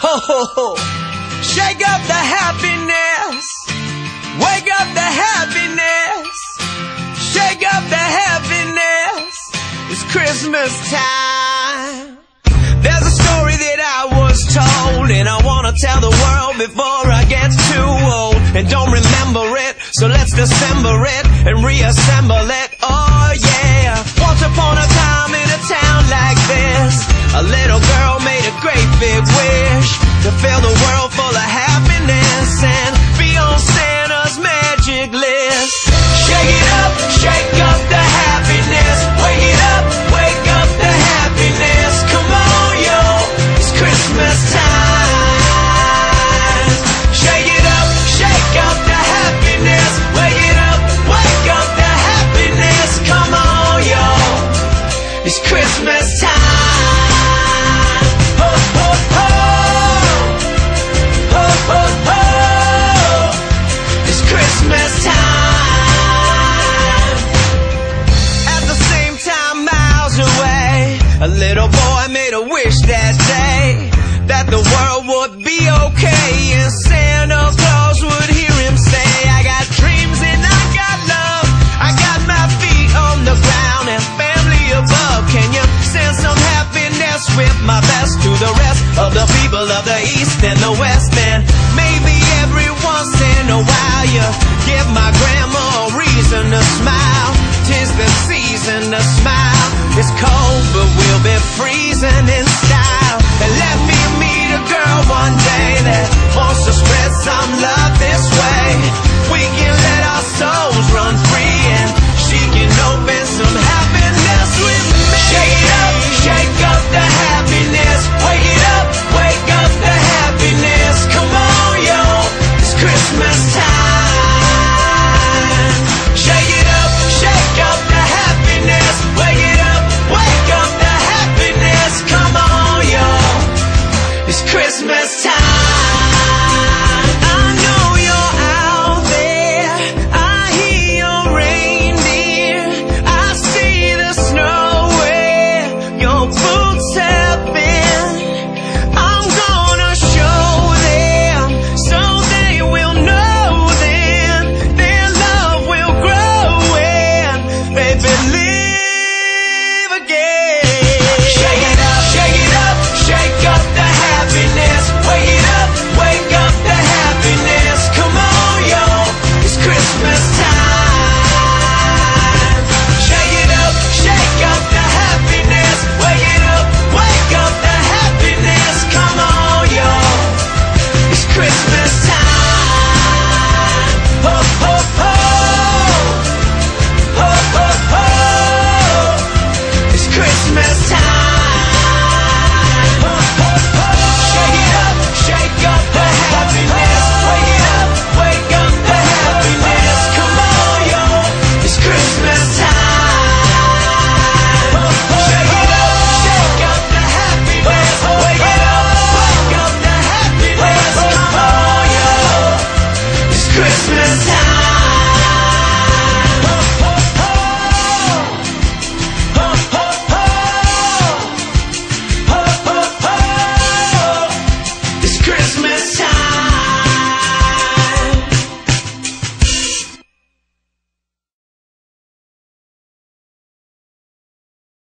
Ho, ho, ho. Shake up the happiness. Wake up the happiness. Shake up the happiness. It's Christmas time. There's a story that I was told, and I wanna tell the world before I get too old and don't remember it. So let's dissemble it and reassemble it. Oh yeah. Once upon a time in a town like this, a little girl made a great big wish to fill the world full of happiness and be on Santa's magic list. Shake up the happiness. Wake it up, wake up the happiness. Come on, yo, it's Christmas time. Shake up the happiness. Wake it up, wake up the happiness. Come on, yo, it's Christmas time. Ho, ho, ho. Ho, ho, ho. It's Christmas time. At the same time, miles away, a little boy made a wish that day that the world would be okay and Santa Claus would hear him say, I got dreams and I got love, I got my feet on the ground and family above. Can you send some happiness with my best to the rest of the people of the East and the West?